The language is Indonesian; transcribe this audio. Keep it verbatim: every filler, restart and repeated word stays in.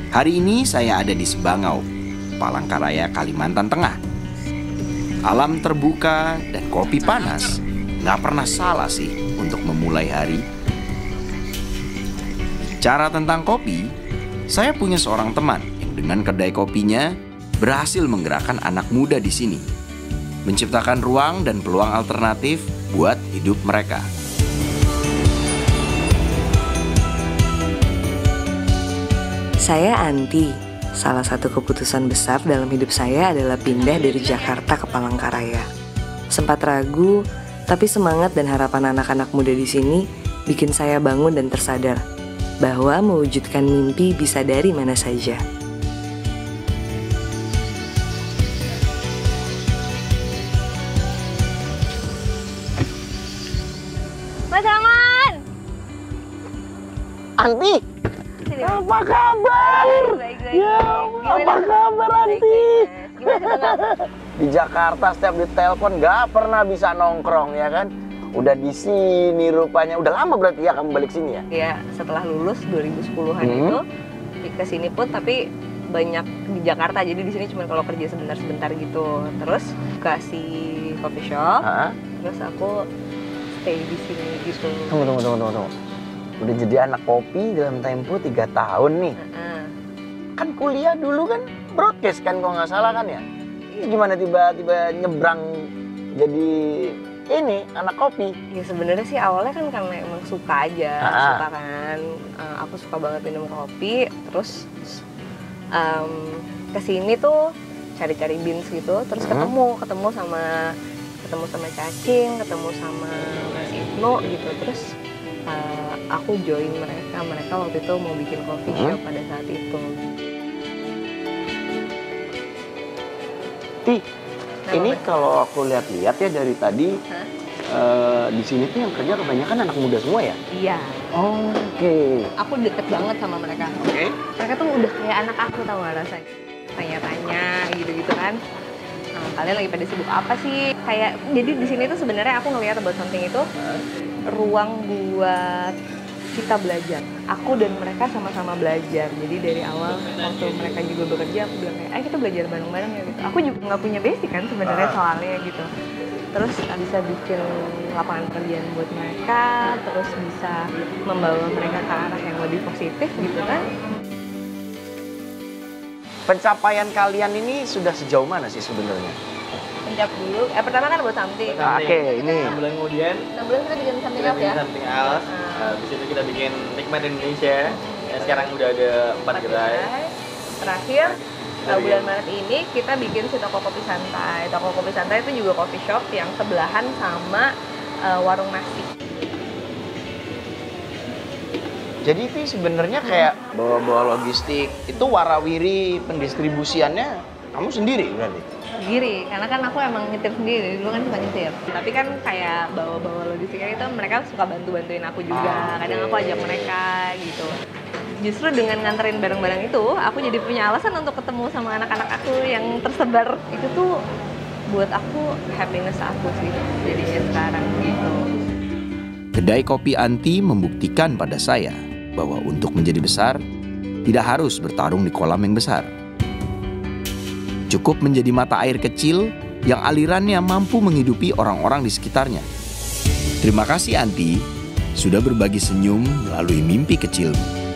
Hari ini saya ada di Sebangau, Palangkaraya, Kalimantan Tengah. Alam terbuka dan kopi panas, nggak pernah salah sih untuk memulai hari. Cara tentang kopi, saya punya seorang teman yang dengan kedai kopinya berhasil menggerakkan anak muda di sini, menciptakan ruang dan peluang alternatif buat hidup mereka. Saya Anti. Salah satu keputusan besar dalam hidup saya adalah pindah dari Jakarta ke Palangkaraya. Sempat ragu, tapi semangat dan harapan anak-anak muda di sini bikin saya bangun dan tersadar bahwa mewujudkan mimpi bisa dari mana saja. Mas Aman! Anti! Apa kabar? Baik, baik, Ya, baik. apa kabar Anti? Gimana, Di Jakarta setiap ditelepon gak pernah bisa nongkrong ya kan? Udah di sini rupanya. Udah lama berarti ya kamu balik sini ya? Iya, setelah lulus dua ribu sepuluhan Hmm. itu ke sini pun tapi banyak di Jakarta. Jadi di sini cuma kalau kerja sebentar-sebentar gitu. Terus kasih coffee shop. Hah? Terus aku stay di sini gitu. Tunggu, tunggu, tunggu, tunggu, tunggu. Udah jadi anak kopi dalam tempo tiga tahun nih. Heeh. Kan kuliah dulu kan broadcast kan kalau nggak salah kan ya? Ini gimana tiba-tiba nyebrang jadi ini anak kopi? Ya sebenarnya sih awalnya kan karena emang suka aja, Ah. suka kan. Uh, aku suka banget minum kopi. Terus um, kesini tuh cari-cari beans gitu. Terus Hmm. ketemu, ketemu sama ketemu sama Cacing, ketemu sama Mas Ibnu gitu. Terus uh, aku join mereka. Mereka waktu itu mau bikin coffee Hmm. shop pada saat itu. Ti, Kenapa, ini Mas? kalau aku lihat-lihat ya dari tadi Hah? eh, di sini tuh yang kerja kebanyakan anak muda semua ya? Iya, Oh, Oke. aku deket banget sama mereka. Oke. Mereka tuh udah kayak anak aku, tau gak rasanya? Tanya-tanya gitu-gitu kan. Nah, kalian lagi pada sibuk apa sih? Kayak jadi di sini tuh sebenarnya aku ngelihat About Something itu ruang buat kita belajar. Aku dan mereka sama-sama belajar. Jadi dari awal waktu mereka juga bekerja, aku bilang kayak, ayo kita belajar bareng-bareng ya gitu. Aku juga nggak punya basic kan sebenarnya soalnya gitu. Terus bisa bikin lapangan pekerjaan buat mereka, terus bisa membawa mereka ke arah yang lebih positif gitu kan. Pencapaian kalian ini sudah sejauh mana sih sebenarnya? Pencap dulu, eh pertama kan About Something. Nah, Oke, ini. enam bulan kemudian enam bulan kita bikin something kita up bikin ya. something else. Ah. Habis itu kita bikin Nikmat Indonesia. Ya, sekarang udah ada empat gerai. Terakhir uh, Dari- bulan Maret ini kita bikin si toko kopi santai. Toko kopi santai itu juga coffee shop yang sebelahan sama uh, warung nasi. Jadi Vi sebenarnya kayak bawa-bawa logistik itu warawiri pendistribusiannya kamu sendiri berarti? Sendiri, karena kan aku emang nyetir sendiri, dulu kan suka nyetir. Tapi kan kayak bawa-bawa logistiknya itu mereka suka bantu-bantuin aku juga. Ah, Kadang oke. aku ajak mereka gitu. Justru dengan nganterin barang-barang itu, aku jadi punya alasan untuk ketemu sama anak-anak aku yang tersebar. Itu tuh buat aku happiness aku sih jadinya sekarang gitu. Kedai kopi Anti membuktikan pada saya bahwa untuk menjadi besar, tidak harus bertarung di kolam yang besar. Cukup menjadi mata air kecil yang alirannya mampu menghidupi orang-orang di sekitarnya. Terima kasih Anti, sudah berbagi senyum melalui mimpi kecilmu.